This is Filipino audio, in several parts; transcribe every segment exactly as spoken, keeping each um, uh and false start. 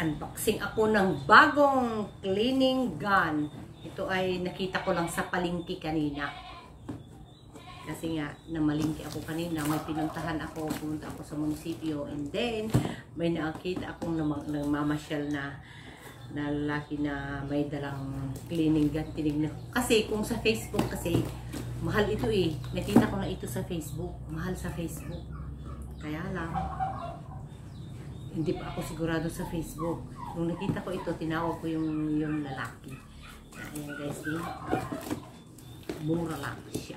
Mag-unboxing ako ng bagong cleaning gun. Ito ay nakita ko lang sa palengke kanina. Kasi nga, namalingki ako kanina. May pinuntahan ako, pumunta ako sa munisipyo. And then, may nakita akong namamasyal na na lalaki na may dalang cleaning gun. Tinignan. Kasi kung sa Facebook kasi, mahal ito eh. Nakita ko na ito sa Facebook. Mahal sa Facebook. Kaya lang, hindi pa ako sigurado sa Facebook. Nung nakita ko ito, tinawag ko yung, yung lalaki. Ayan guys, din. Mura lang siya.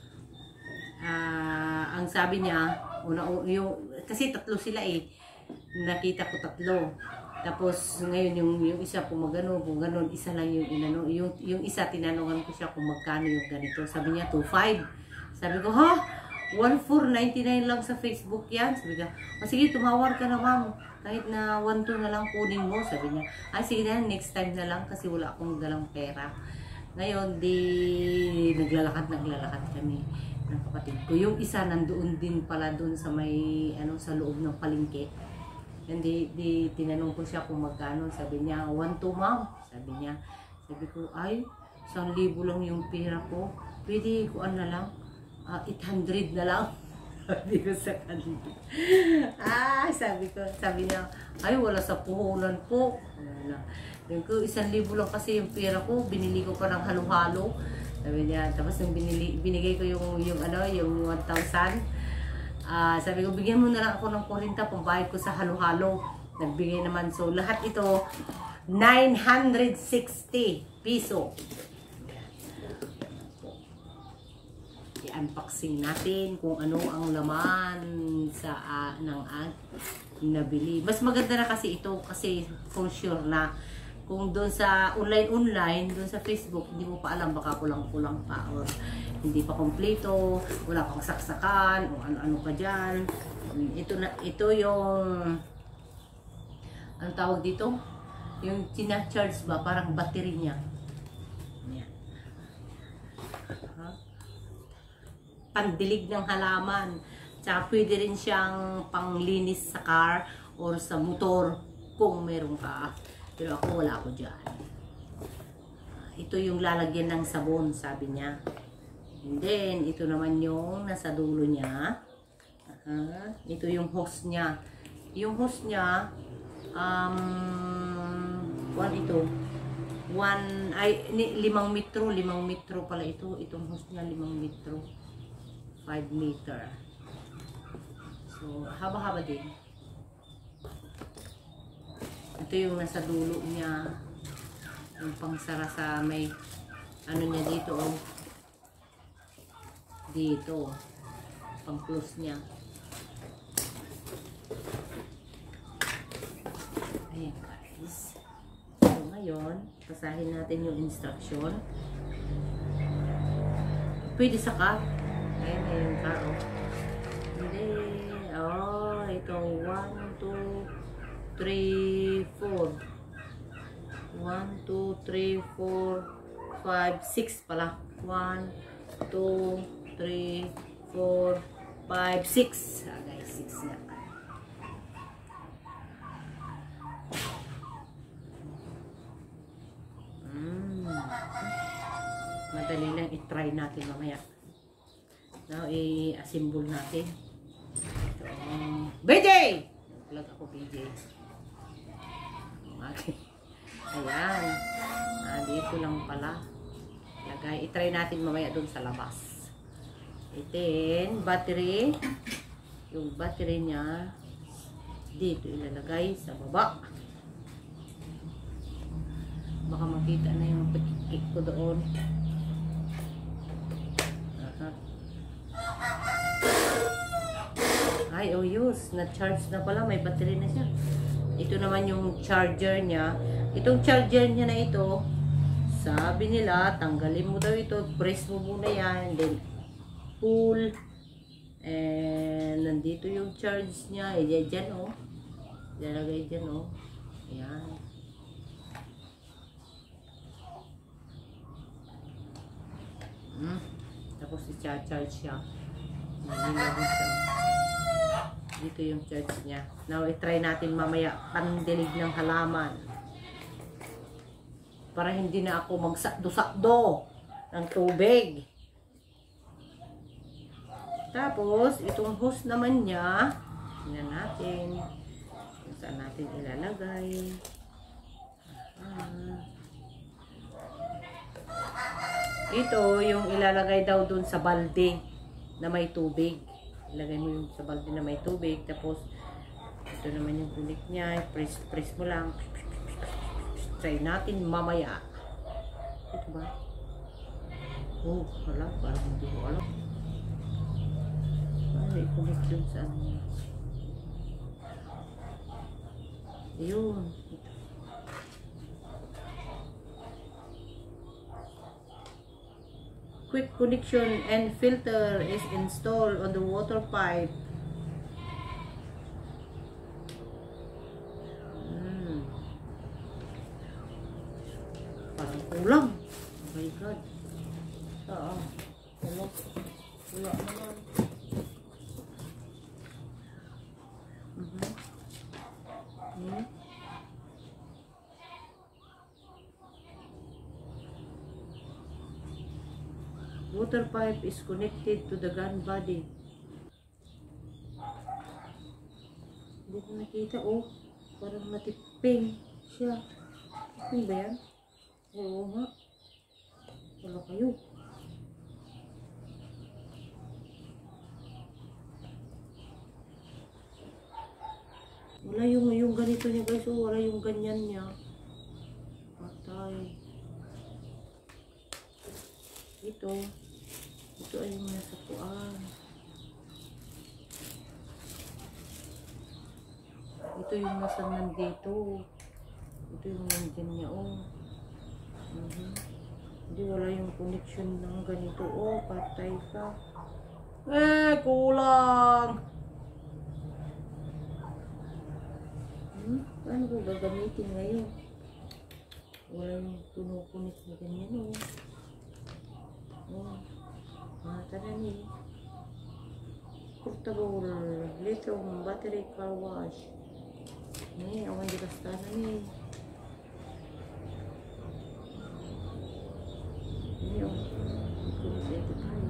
Uh, ang sabi niya, una, yung, kasi tatlo sila eh. Nakita ko tatlo. Tapos ngayon yung, yung isa pumagano, kung ganon, isa lang yung inano. Yung, yung isa, tinanungan ko siya kung magkano yung ganito. Sabi niya, two five. Sabi ko, ha? one four ninety-nine lang sa Facebook yan. Sabi niya, oh, sige, tumawar ka na ma'am. Kahit na one two na lang kunin mo. Sabi niya, ay sige na, next time na lang kasi wala akong dalang pera. Ngayon, di naglalakad, naglalakad kami ng kapatid ko. Yung isa nandoon din pala doon sa may, ano, sa loob ng palengke. Hindi, di, tinanong ko siya kung magkano. Sabi niya, one two ma'am. Sabi niya, sabi ko, ay, isang libo lang yung pera ko. Pwede kuan na lang. Uh, eight hundred na lang. Sabi ko sa kanila. Ah, sabi ko, sabi niya, ay wala sa puhunan po. Wala. Yung ko, isang libo lang kasi yung pera ko, binili ko pa ng halo-halo. Sabi niya, tapos yung binili, binigay ko yung, yung ano, yung one thousand. Ah, sabi ko, bigyan mo na lang ako ng forty, pambayad ko sa halo-halo. Nagbigay naman. So, lahat ito, nine hundred sixty piso. I-unboxing natin kung ano ang laman sa uh, ng uh, nabili. Mas maganda na kasi ito kasi for sure na kung doon sa online-online, doon sa Facebook, hindi mo pa alam, baka kulang-kulang pa or hindi pa kompleto, wala pang saksakan o ano-ano pa dyan. Ito, na, ito yung ano tawag dito? Yung tina-charge ba? Parang battery niya. Yan. Pandilig ng halaman. Tsaka pwede rin siyang panglinis sa car or sa motor kung meron ka. Pero ako wala ako dyan. Ito yung lalagyan ng sabon, sabi niya. And then, ito naman yung nasa dulo niya. Uh, ito yung hose niya. Yung hose niya, um, one ito. One, ay, limang metro. Limang metro pala ito. Itong hose niya, limang metro. five meter. So, haba-haba din. Ito yung nasa dulo niya. Yung pangsara sa may ano niya dito. Oh. Dito. Pang-close niya. Ayan guys. So, ngayon, basahin natin yung instruction. Pwede sa car. Ayan na yung car, oh. Hindi. Oh, ito. one, two, three, four. one, two, three, four, five, six pala. one, two, three, four, five, six. Ah, guys, six na. Mm. Madali lang i-try natin mamaya. Now, i-assemble natin. So, um, B J! Vlog ako, B J. Okay. Ayan. Ah, dito lang pala. Lagay. I-try natin mamaya dun sa labas. Itin, battery. Yung battery niya, dito ilalagay sa baba. Baka makita na yung pagkikik ko doon. Ay, oh use. Na-charge na pala. May battery na siya. Ito naman yung charger niya. Itong charger niya na ito, sabi nila, tanggalin mo daw ito. Press mo muna yan. Then, pull. And, nandito yung charge niya. Ayan, dyan, oh. Lalagay dyan, oh. Ayan. Hmm. Tapos, i-charge siya. Nalilagay siya. Dito yung charge niya. Now, i-try natin mamaya pandilig ng halaman. Para hindi na ako magsakdo-sakdo ng tubig. Tapos, itong hose naman niya, tingnan natin kung saan natin ilalagay. Ah. Ito, yung ilalagay daw dun sa balde na may tubig. Ilagay mo yung sa balde na may tubig. Tapos, ito naman yung tunik niya. Press, press mo lang. Try natin mamaya. Ito ba? Oh, wala. Parang hindi ko alam. Paano i-connect dun sa ano niya? Ayun. Quick connection and filter is installed on the water pipe. Hmm. Parang kulang. Oh my God. Oo. Wala. Wala naman. Mhm. Hmm. Water pipe is connected to the gun body. Hindi ko nakita. Oh, parang matiping siya. Ano ba yan? Oo nga. Wala kayo. Wala yung, yung ganito niya guys. Oh, wala yung ganyan niya. Patay. Ito. Ito ay yung nasa kuan. Ito yung nasa nandito. Ito yung nandyan niya. Oh. Uh-huh. Hindi wala yung connection ng ganito. Oh, patay ka. Eh, kulang. Hmm? Paano ko gagamitin ngayon? Wala yung tunukunik na ganyan. Oh. Oh. Ah, tara ni. Portable lithium battery car wash. Ni, awan di basta na ni. Ni, oh. Ito sa ito tayo.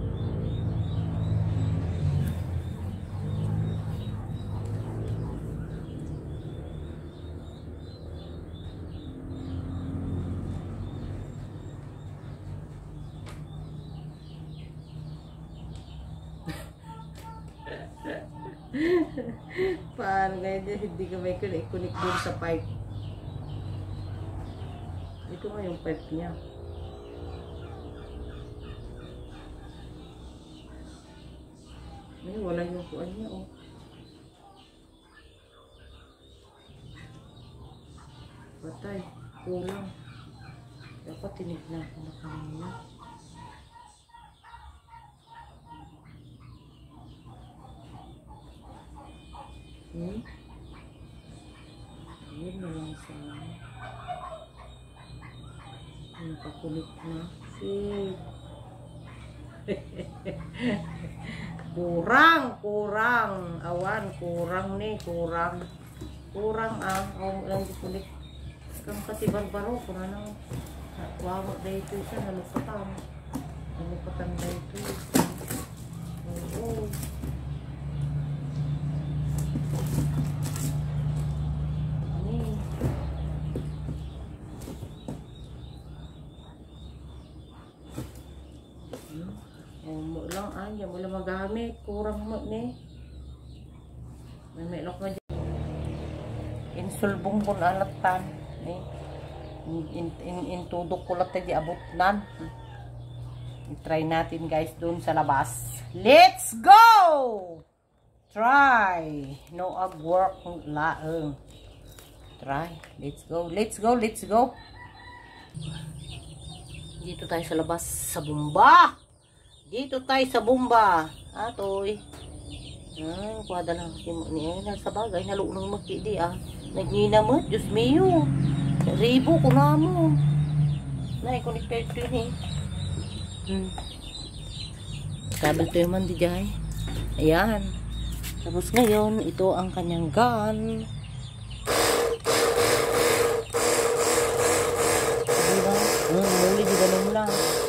Paano ganyan, hindi ka may connect dun sa pipe. Ito nga yung pipe niya. Ay, wala yung kuan niya, oh. Patay, kulang. Dapat tinignan ko na kanina. Hmm? Ayun na lang sa nakakulit na. Shit. Kurang, kurang. Awan, kurang ni, kurang. Kurang ang, ang lang dikulit. Kang pati barbaro, kung anong wawag na ito siya, nalupatan. Nalupatan na ito. Oo. Mo lang anya mo lang magamit, kurang mo ni. May melok na dyan. Insulbong ko na alatan ni. In in in tudok ko lat di abot nan. I-try natin guys doon sa labas. Let's go! Try. No ag work laeng. Try. Let's go. Let's go. Let's go. Dito tayo sa labas sa bomba. Dito tayo sa bomba. Atoy. Ay, kuwada lang kasi mo niya. Nasa bagay. Nalunong magkidi ah. Nagnina mo. Diyos miyo. Ribo ko na mo. Nai-connected ko yun eh. Hmm. Kabel to yung mandi dyan. Ayan. Tapos ngayon, ito ang kanyang gun. Diba? Hmm, muli, di ganun lang.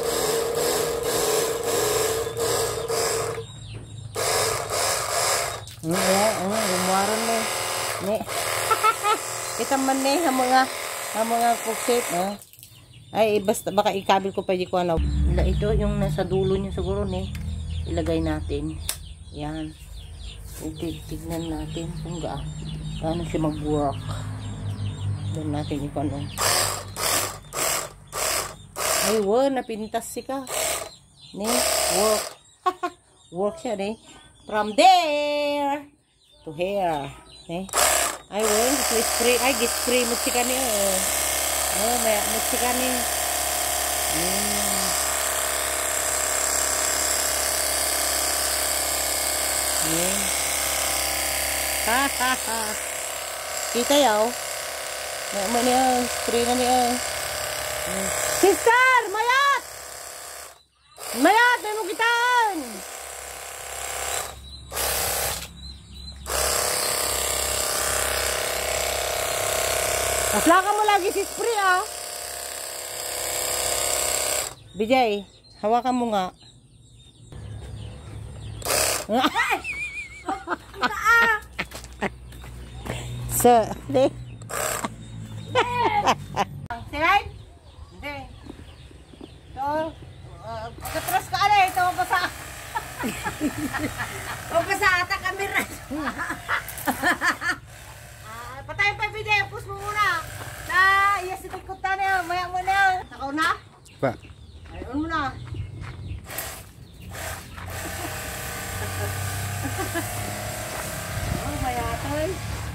Hmm, ayan, ano, gumuwaran mo. Ne. Kita man ne, ang mga, ang mga cookset, ha? Ay, basta, baka ikabil ko pa di ko ano. Ito, yung nasa dulo niya siguro, ne. Ilagay natin. Yan. Tignan natin kung ga, gaano siya mag-work. Doon natin yung ano. Ay, wow, napintas si ka. Ne, work. Work siya, ne. From there to here. Ne. Ay, wow, spray. Ay, spray mo si ka ni. Oh, may mo si ka ni. Hmm. Yeah. Ha ha ha. Kita yaw. May mo niya spray na niya. Sister, mayat. Mayat, may mo kitaan. Paslaka mo lagi si spray ah. Bijay, hawakan mo nga. So, hindi. Sinay? Hindi. So, uh, katras ka alay. Ito, mapasa. Mapasa ata kamera. uh, patayin pa yung video. Push mo muna. Na, iya si tikutan niya. Maya mo na. Nakaw na? Pa. Ayun mo na. Oh, mayatoy.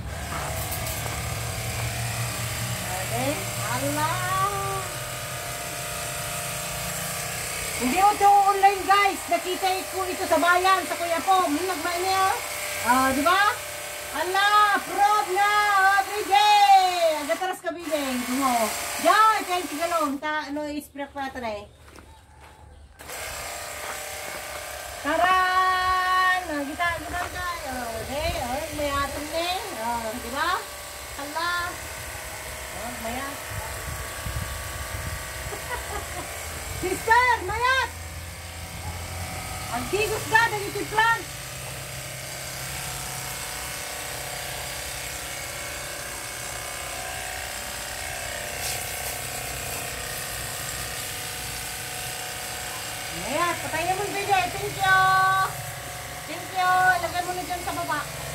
Okay. Allah. Hindi ko ito online guys. Nakita ko ito sa bayan, sa Kuya Po. Minagmay niya. Ah, di ba? Allah, proud na. Every day. Agataras ka bigay. Tumo. Diyan, kain tigalong. Ta, ano, ispray pa ito na eh. Taran! Oh, kita, kita tayo. Okay, oh, may atong na eh. Oh, di ba? Allah. Oh, mayat. Sister, mayat! Ang tigos ka, nagiging plant. Mayat, patayin mo yung video. Thank you. Thank you. Ilagay mo na dyan sa baba.